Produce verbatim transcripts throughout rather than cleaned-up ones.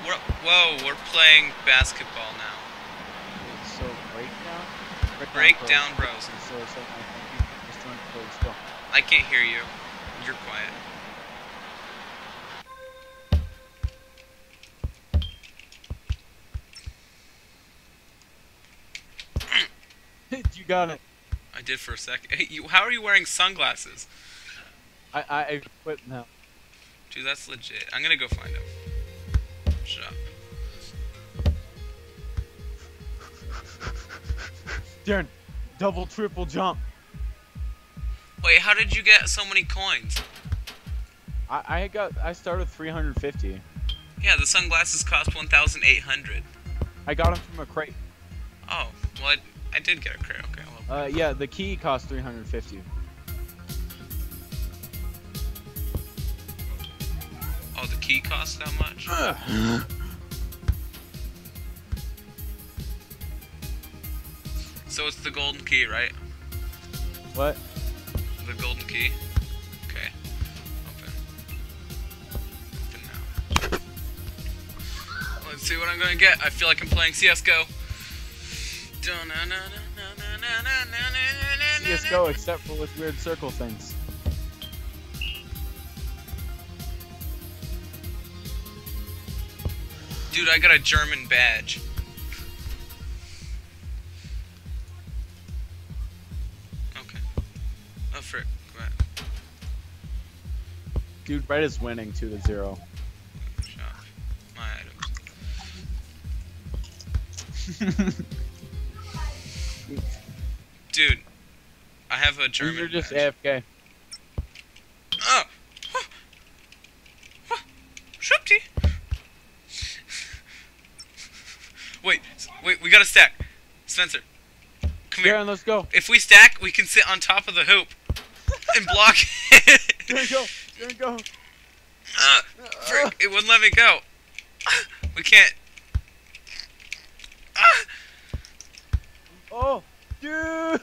We're, whoa, we're playing basketball now. So breakdown. Breakdown bros. So so my just joined the let's go. I can't hear you. You're quiet. You got it. I did for a second. Hey, you, how are you wearing sunglasses? I I, I quit now. Dude, that's legit. I'm gonna go find him. Shut up. Darren, double triple jump. Wait, how did you get so many coins? I I got I started three hundred fifty. Yeah, the sunglasses cost one thousand eight hundred. I got them from a crate. Oh, well, I, I did get a crate. Okay, well. Uh yeah, the key cost three hundred fifty. Oh, the key costs that much? So it's the golden key, right? What? The golden key? Okay. Open. Open now. Let's see what I'm gonna get. I feel like I'm playing C S G O. C S G O except for with weird circle things. Dude, I got a German badge. Okay. Oh, frick. Go ahead. Dude, Red is winning two to zero. Shop. My items. Dude, I have a German You're just badge. A F K. Oh! Huh. Huh. Shupty. Wait, wait, we gotta stack. Spencer, come here. Darren, let's go. If we stack, we can sit on top of the hoop and block it. Darren, go. Darren, go. Uh, frick, it wouldn't let me go. We can't. Ah. Oh, dude.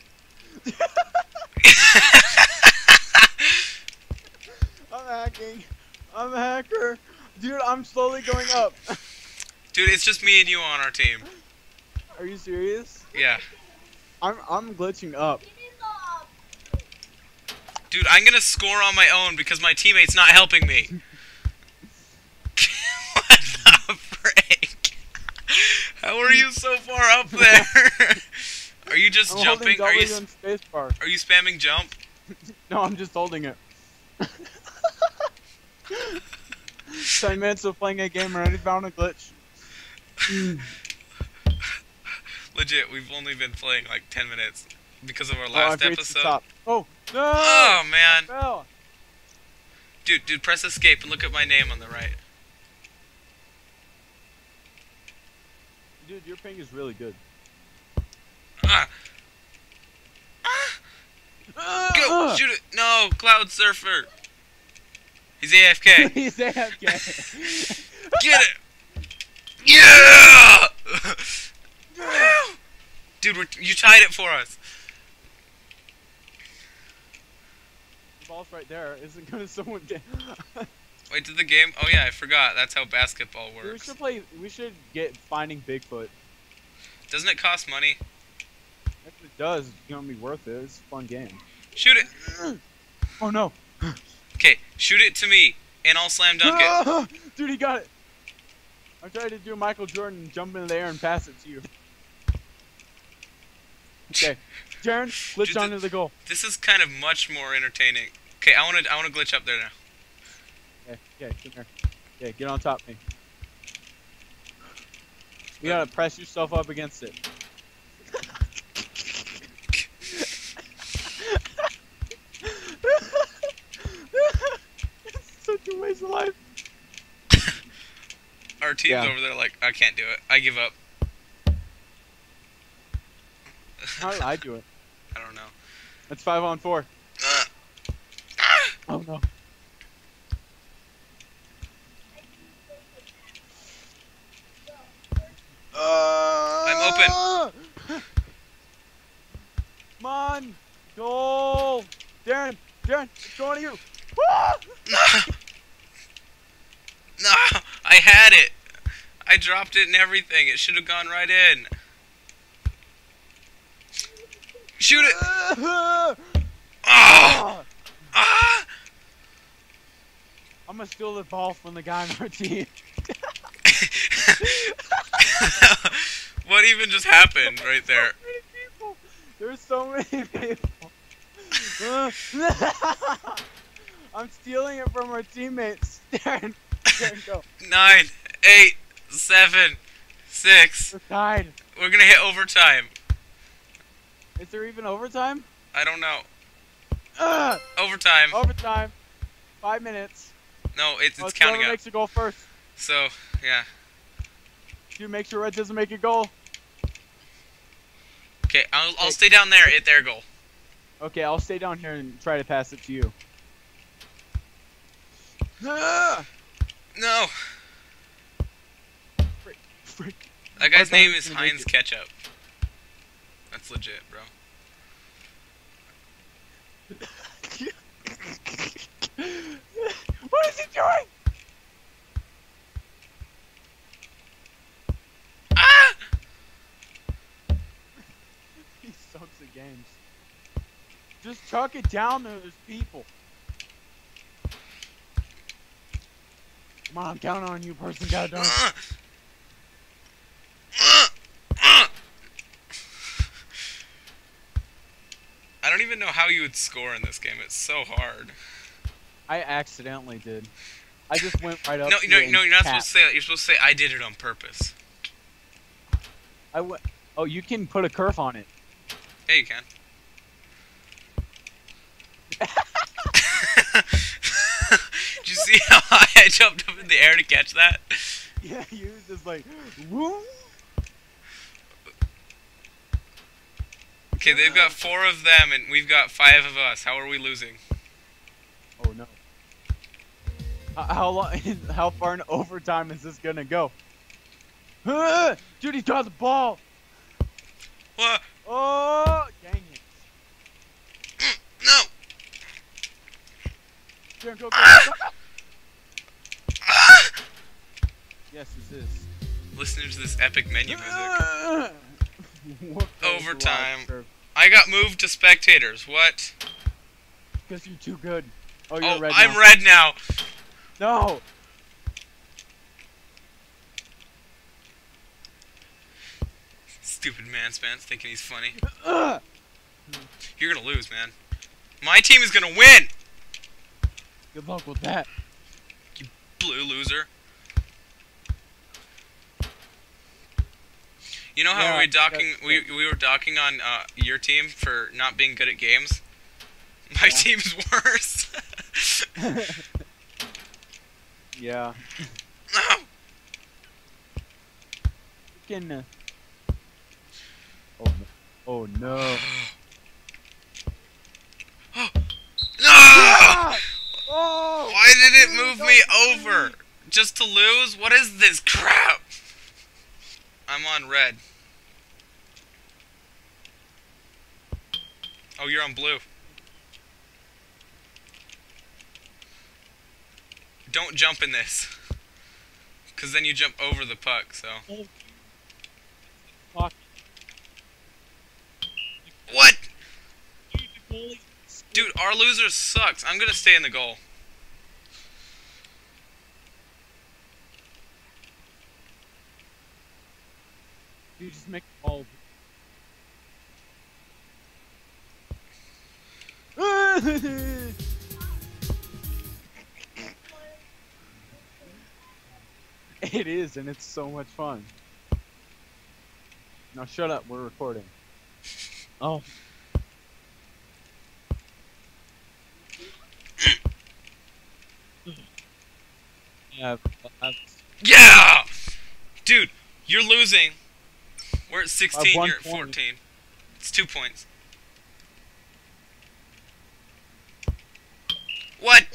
I'm hacking. I'm a hacker. Dude, I'm slowly going up. Dude, it's just me and you on our team. Are you serious? Yeah. I'm I'm glitching up. Dude, I'm gonna score on my own because my teammate's not helping me. What the frick? How are you so far up there? Are you just I'm jumping? Are holding you W and spacebar. are you spamming jump? No, I'm just holding it. Ten minutes of playing a game already found a glitch. Legit, we've only been playing like ten minutes because of our Oh, last I've reached the episode. top. Oh no! Oh I man. fell. Dude, dude, press escape and look at my name on the right. Dude, your ping is really good. Ah! Ah! Go! Shoot it! No! Cloud Surfer! He's A F K! He's A F K. Get it! Yeah! Dude, we're, you tied it for us. The ball's right there. Isn't gonna someone get? Wait, did the game? Oh yeah, I forgot. That's how basketball Dude, we works. should play. We should get Finding Bigfoot. Doesn't it cost money? If it does, it's gonna be worth it. It's a fun game. Shoot it! Oh no! Okay, shoot it to me, and I'll slam dunk it. Dude, he got it. I tried to do Michael Jordan and jump into the air and pass it to you. Okay, Jaren, glitch Dude, onto the goal. This is kind of much more entertaining. Okay, I wanna, I wanna glitch up there now. Okay, okay, come here. Okay, get on top of me. You gotta press yourself up against it. It's such a waste of life. Our team's Yeah. over there like, I can't do it. I give up. How did I do it? I don't know. It's five on four. Uh, Oh no. I'm open. Come on! Goal! Darren! Darren! It's going to you! No! No! I had it! I dropped it and everything. It should have gone right in. Shoot it! Oh! Ah! I'm gonna steal the ball from the guy on our team. What even just happened right there? There's so many people. I'm stealing it from our teammates. Darren, Darren, go. Nine, eight, seven, six. We're tied. We're gonna hit overtime. Is there even overtime? I don't know. Ugh! Overtime. Overtime. Five minutes. No, it's, Oh, it's counting whoever up. makes a goal first. So, yeah. Dude, make sure Red doesn't make a goal. Okay, I'll, I'll stay down there at their goal. Okay, I'll stay down here and try to pass it to you. Ah! No. Frick, frick. That guy's Hard name time is to make Heinz it. Ketchup. That's legit, bro. What is he doing? Ah! He sucks at games. Just chuck it down there, there's people. Come on, I'm counting on you, person. Got it done. Uh, uh, uh. I don't even know how you would score in this game. It's so hard. I accidentally did. I just went right up No, to no, it no. and You're not tapped. supposed to say that. You're supposed to say I did it on purpose. I went. Oh, you can put a curve on it. Yeah, you can. Did you see how high I jumped up in the air to catch that? Yeah, you was just like, woo. Okay, they've got four of them and we've got five of us. How are we losing? Oh no. How, how long? How far in overtime is this gonna go? Ah, dude, he got the ball. What? Oh, dang it. No! Go, go, go, Ah! go. Ah! Yes, this is. Listening to this epic menu music. Ah! What goes Overtime. live, I got moved to spectators. What? Because you're too good. Oh, you're Oh, red I'm now. red now. No. Stupid man spans thinking he's funny. Ugh. You're gonna lose, man. My team is gonna win! Good luck with that. Blue loser. You know how Yeah, we were docking that's we we were docking on uh, your team for not being good at games? My Yeah. team's worse. Yeah. No! Freaking. Uh... Oh no. Oh no. No! Ah! Oh! Why did it Dude, move don't me leave. over? Just to lose? What is this crap? I'm on red. Oh, you're on blue. Don't jump in this. Because then you jump over the puck, so. Fuck. What? Dude, our loser sucks. I'm gonna stay in the goal. You just make all. It is, and it's so much fun. Now shut up, we're recording. Oh. Yeah, that's Yeah! Dude, you're losing. We're at sixteen, one you're at point. fourteen. It's two points. What?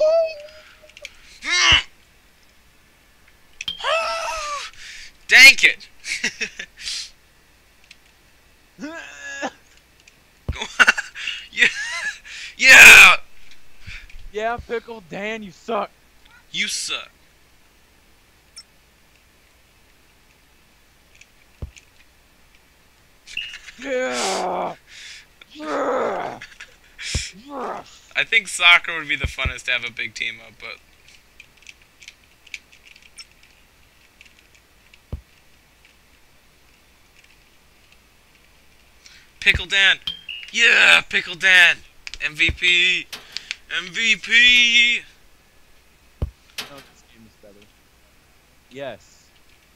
Dang it! Yeah! Yeah! yeah, Pickle Dan, you suck. You suck. Yeah. Yeah. I think soccer would be the funnest to have a big team up, but Pickle Dan, yeah, Pickle Dan, M V P, M V P. No, this game is better. Yes.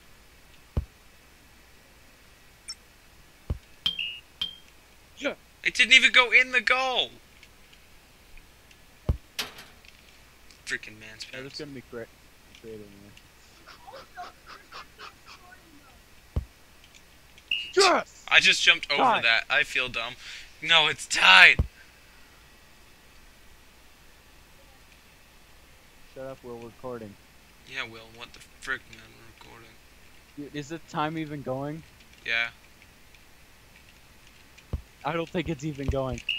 Yeah. It didn't even go in the goal. Freaking man Yeah, this is gonna be great. Creative. Yes. I just jumped over Tied. that. I feel dumb. No, it's tied. Shut up, we're recording. Yeah, Will, what the frick, man? We're recording. Dude, is the time even going? Yeah. I don't think it's even going.